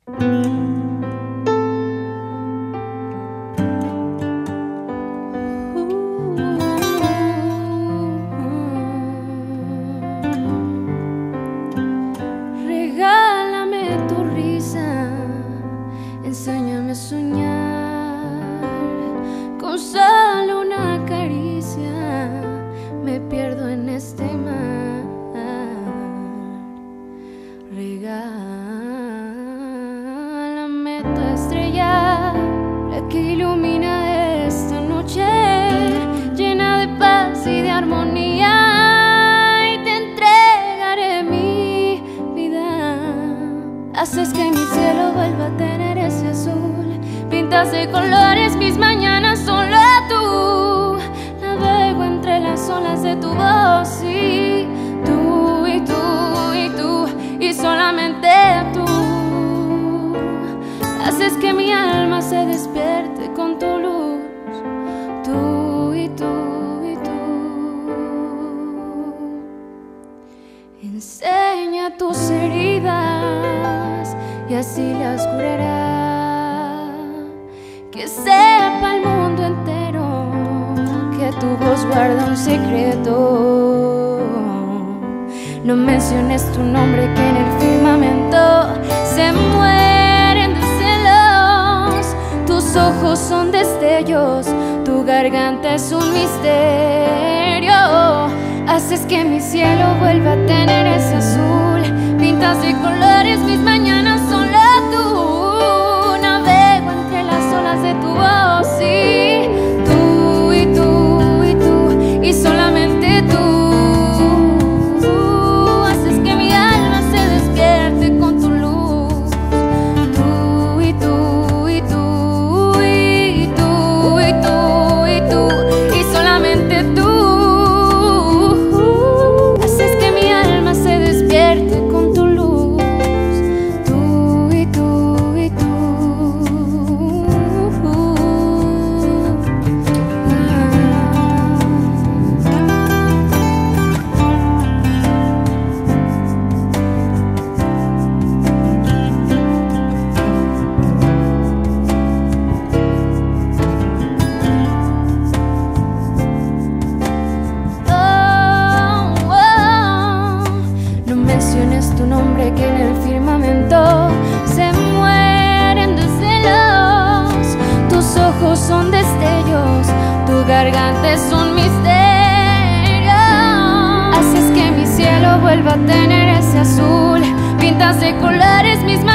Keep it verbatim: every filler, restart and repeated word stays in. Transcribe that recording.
Regálame tu risa, enséñame a soñar. Con solo una caricia me pierdo en este mar. Regálame tu estrella, la que ilumina esta noche, llena de paz y de armonía, y te entregaré mi vida. Haces que mi cielo vuelva a tener ese azul, pintas de colores mis mañanas, solo tú. Navego entre las olas de tu voz y tú, y tú, y tú, y solamente tú. Haces que mi alma se despierte con tu luz, tú y tú y tú. Enseña tus heridas y así las curará. Que sepa el mundo entero que tu voz guarda un secreto. No menciones tu nombre, que en el firmamento se mueren de celos. Tus ojos son destellos, tu garganta es un misterio. Haces que mi cielo vuelva a tener ese azul, pintas de colores mis mañanas, solo tú. Navego entre las olas de tu voz y tú, y tú, y tú, y solamente tú. Haces que mi alma se despierte con tu luz, tú y tú, y tú, y tú, y tú, y tú, y solamente tú. Haces que mi alma se despierte con tu luz, tú y tú, y tú. Oh, oh, no menciones tu nombre, que en el firmamento se mueren de celos. Tus ojos son destellos, tu garganta es un misterio. Haces que mi cielo vuelva a tener ese azul, pintas de colores mis manos.